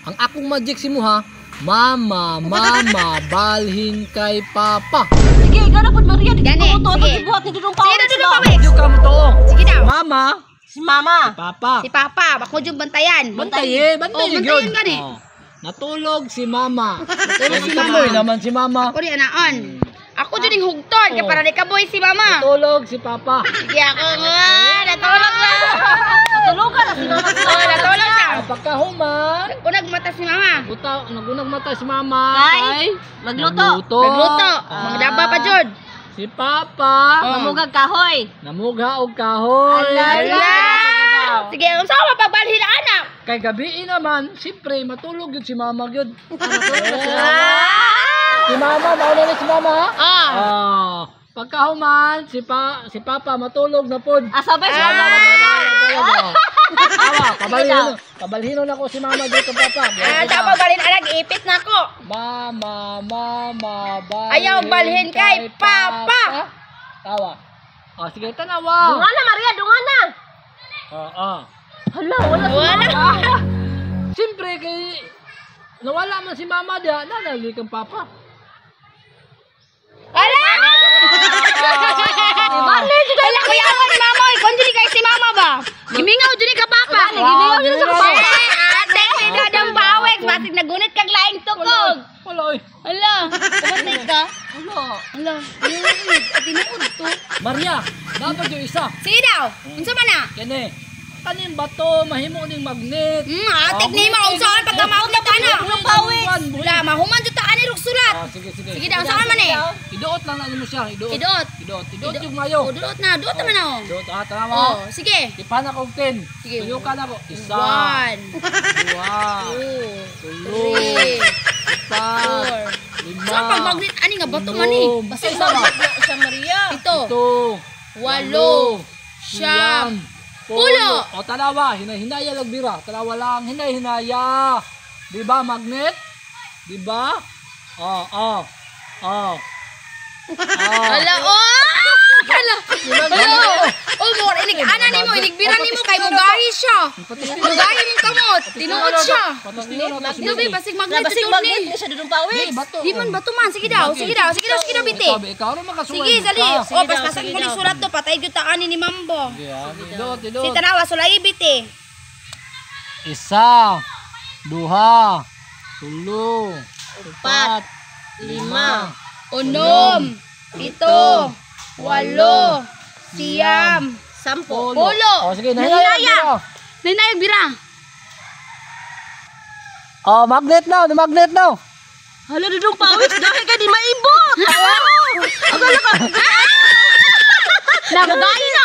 Ang akong magic si mo ha. Mama, balhin kay Papa. Sige, gana pud Maria di Gani, ko to sige. gibuhat ni Dudong Pawis. Sige, Dudong Pawis. Yung ka mo to. Sige daw. Mama, Si Mama. Papa. Si Papa, bako yung bantayan. Bantayin, Oh, bantayin bantayin yun. gani. Oh. Natulog si Mama. Natulog si si Mama. Mama. Naman si Mama. Ako rin anaon. Ako dyan yung hugton, kaya para di ka boy si Mama. Natulog si Papa. Sige ako nga, natulog na. Natulugan na si Mama. Oh, natulog na. Pagkahuman, Unag mata si Mama. nagunag mata si Mama. Kay magluto. Nagluto, Ah. mga daba pa dyan. Si Papa. Oh. Mamugag kahoy. Namugha og kahoy. Ala! Sige, kung saan mapagbalhin na anak? Kay gabi naman, siyempre matulog yun si Mama yun. Si Mama, mauna na si Mama ha? Ah. Pagkahuman, si Papa matulog na pod. Asabay si Ah. Mama. Matulog. Awa, pabalhinon ako si Mama dito Papa. Saan pagbalhin anak, ipit na ako. Mama, balhin. Ayaw balhin kay Papa. Tawa. Sige, tanawa. Dunga na Maria, dunga na. Hala, wala si Wala. Mama. Siyempre, nawala man si Mama diya, nanali kang Papa. Ala! Ala, kuya ako ni Mama. Kung dili kay si Mama ba? Gimingaw dili ka Papa. Gimingaw dili sa Papa. Ate, ikaw ng bawek. Basig nagunit kag laing tukog. Wala oy. Ala, kumatay ka? Hala. Ala, at tinuod to. Maria, dapat yung isa. Sige daw, unsa man na? Kene, kanin bato, mahimo ning magnet. Atik ni mo usahan pagkamagnet ana. Dudong Pawis. Wala, mahuman jud ta ani rug sulat. Sige. Sige daw, usahan man eh. Iduot lang na mo siya, iduot. Idot. Yung mayo. Oh, dudot na man oh. Iduot, tama. Oh, sige. Ipan ako 10. Sige. Tuyukan ako. Isa. 1, Dua. 2, Tulo. 3, Apat. 4. Lima. Sa pagmagnet ani nga bato man eh. Unom. Basta Isa ba? sa Maria. Ito. 7. 8, siyam, pulo. O tanawa, hinaya lang bira. Tanawa lang, hinaya. Di ba magnet? Di ba? Ala, oh! Ala. Oh, mo inig ana nimo, inigbira nimo kay mugahi siya. Mugahi mong kamot. Tinuod siya. Hindi, basig magnet Basig ito magnet ni. ni siya Dudong Pawis. Di man bato man. Sige daw, biti. Ikaw rin makasuway. Sige, sali. Sige O, daw, paspasan sige ko ni daw. surat to. Patay gyud ta ani ni Mambo. Idot. Si tanawa, sulay biti. Isa. Duha. Tulo. Upat. Lima. 6, 7, 8, 9, 10. Pulo. O sige, Nahinaya. Nahinayag bira. Magnet now. Hala, Dudong Pawis. Dahil ka di maibo. Nagagayin na